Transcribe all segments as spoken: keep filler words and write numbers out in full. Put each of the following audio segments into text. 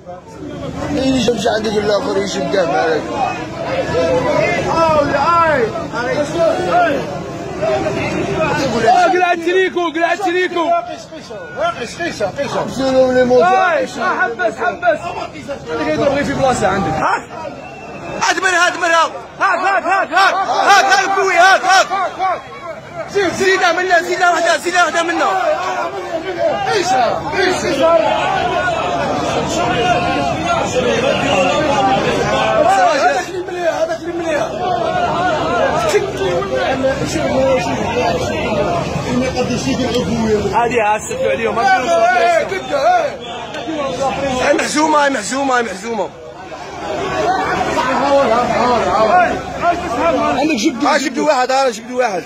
اللي يمشي عندك الاخر يشدها معاك. اه قلع التريكو قلع التريكو. قيس قيس قيس شنو لي موت؟ حبس حبس. اللي يضرب غير في بلاصه عندك. هاك هات من هات من هاك هاك هاك هاك هاك هاك بوي هاك هاك زيد زيدها منا زيدها وحده زيدها وحده منا. قيس قيس هذاك اللي مليح هذاك اللي مليح. هذه عسفوا عليهم ما محزومه محزومه محزومه. عندك جبدو ها جبدو واحد ها جبدو واحد.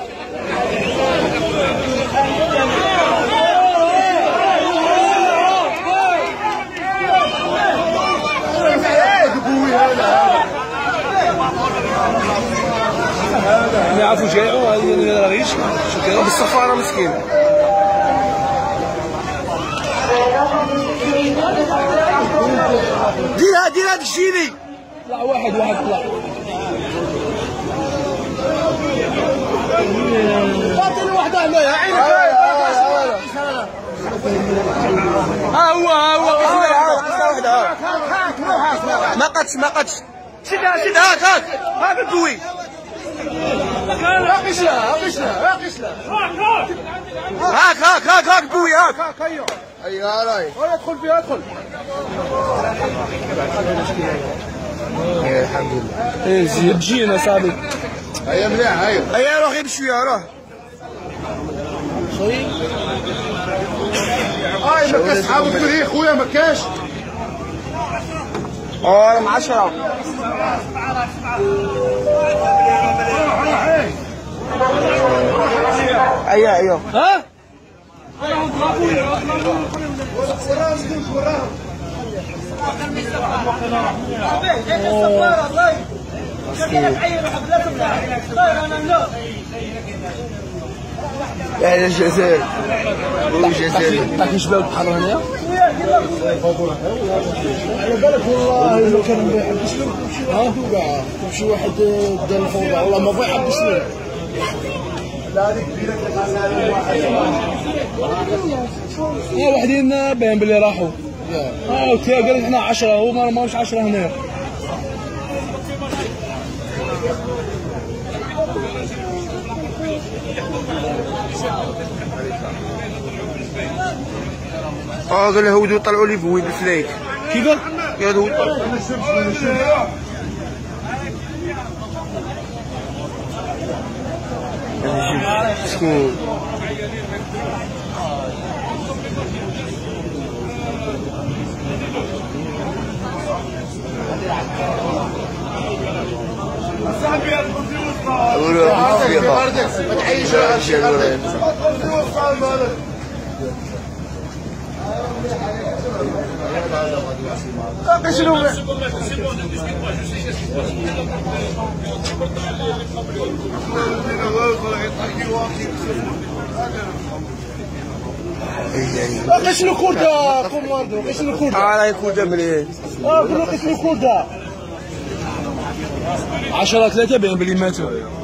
يعرفوا جايعوا هذه اللي راغيش بالصفاره مسكين. ديرها ديرها تجيني. طلع واحد واحد طلع. اعطيني واحده هنايا عينك. ها هو ها هو واحده ما قدش ما قدش. شدها شدها هاك هاك هاك البوي. قيس لها قيس لها قيس لها. هاك هاك هاك هاك بوي هاك. هاك هيا هيا راي. ادخل فيها ادخل. الحمد لله. ايه زيد تجينا صاحبي. هيا مليح هيا. هيا روح غير بشويه روح. هاي ما كاش صحابك تقول خويا ما كاش. اه رقم عشرة. ايوه ايوه. ها؟ يا الجزائر والجزائر تعرف شباب بحال هنايا؟ على بالك والله لو كان ما يحبش تمشي واحد وكاع تمشي واحد دار الفوضى والله ما بغى يحبس لي. لا هذيك كبيره ها وحدين باين باللي راحوا. اه قال لك احنا عشرة هو ما ماهوش عشرة هنا. اه قال له هودو طلعوا لي بوي بالفلايك. كي قال؟ قال هو مسكين. ما تعيش شنو قيس له كوردا كوماندو قيس له كوردا. اه راهي كوردا مليح. اه قول له قيس له كوردا. عشرة ثلاثة باين باللي ماتوا.